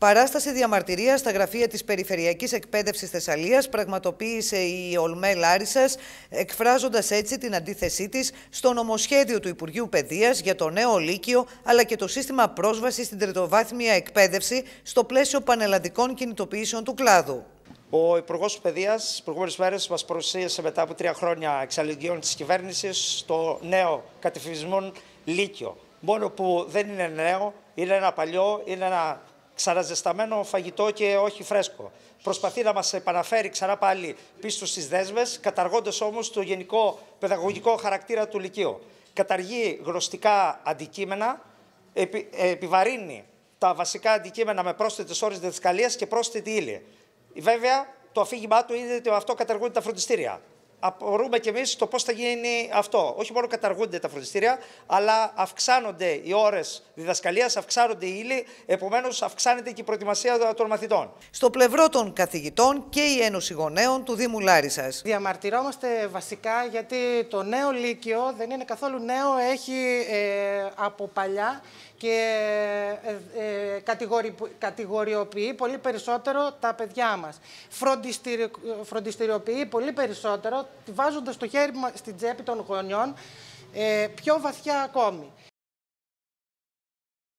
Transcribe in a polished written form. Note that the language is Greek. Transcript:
Παράσταση διαμαρτυρίας στα γραφεία της Περιφερειακής Εκπαίδευσης Θεσσαλίας πραγματοποίησε η ΟΛΜΕ Λάρισσας, εκφράζοντας έτσι την αντίθεσή της στο νομοσχέδιο του Υπουργείου Παιδείας για το νέο Λύκειο αλλά και το σύστημα πρόσβασης στην τριτοβάθμια εκπαίδευση στο πλαίσιο πανελλαδικών κινητοποιήσεων του κλάδου. Ο Υπουργός Παιδείας τις προηγούμενες μέρες μας παρουσίασε μετά από 3 χρόνια εξαλληλογγύων της κυβέρνησης το νέο κατευθυντικό Λύκειο. Μόνο που δεν είναι νέο, είναι ένα παλιό, είναι ένα ξαναζεσταμένο φαγητό και όχι φρέσκο. Προσπαθεί να μας επαναφέρει ξανά πάλι πίσω στις δέσμες, καταργώντας όμως το γενικό παιδαγωγικό χαρακτήρα του Λυκείου. Καταργεί γνωστικά αντικείμενα, επιβαρύνει τα βασικά αντικείμενα με πρόσθετες ώρες διδασκαλίας και πρόσθετη ύλη. Βέβαια, το αφήγημά του είναι ότι αυτό καταργούνται τα φροντιστήρια. Απορούμε κι εμείς το πώς θα γίνει αυτό. Όχι μόνο καταργούνται τα φροντιστήρια, αλλά αυξάνονται οι ώρες διδασκαλίας, αυξάνονται οι ύλοι, επομένως αυξάνεται και η προετοιμασία των μαθητών. Στο πλευρό των καθηγητών και η Ένωση Γονέων του Δήμου Λάρισσας. Διαμαρτυρόμαστε βασικά γιατί το νέο Λύκειο δεν είναι καθόλου νέο, έχει από παλιά και κατηγοριοποιεί πολύ περισσότερο τα παιδιά μας. Φροντιστηριοποιεί πολύ περισσότερο, βάζοντας το χέρι στην τσέπη των γονιών πιο βαθιά ακόμη.